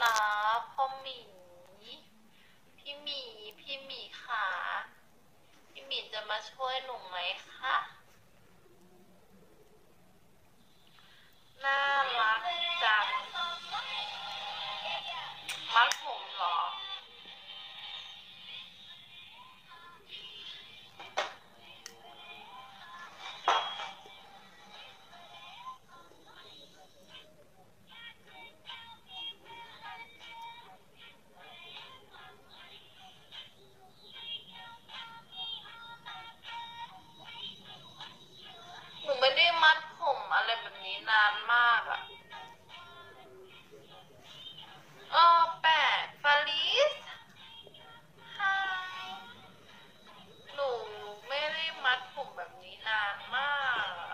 นะพ่อหมีพี่หมีพี่หมีขาพี่หมีจะมาช่วยหนูไหมคะน่ารักจังมัดผมเหรอหนูไม่ได้มัดผมอะไรแบบนี้นานมากอะแปะฟาลิสไฮหนูไม่ได้มัดผมแบบนี้นานมากอะ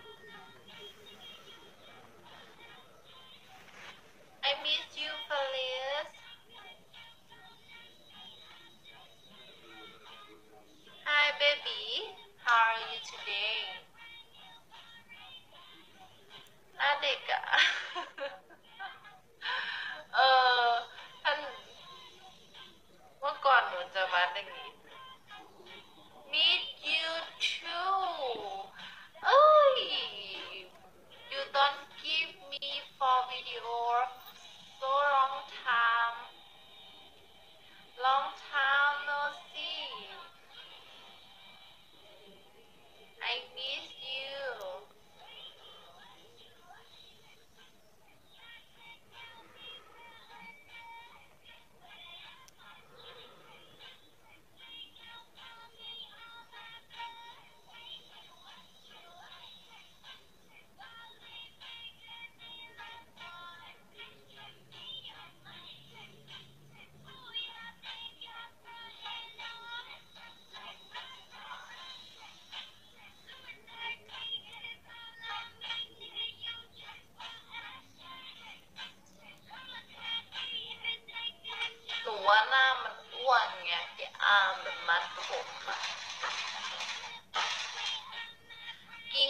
I miss you Feliz Hi baby how are you today หน้าเด็กอะ เออท่านเมื่อก่อนหนูจะมาอย่างนี้ Meet you too เอ้ย You don't give me for video so long time no see I miss you หนูว่าหน้ามันอ้วนไงไอ้อาร์มแบบมัดผมอะ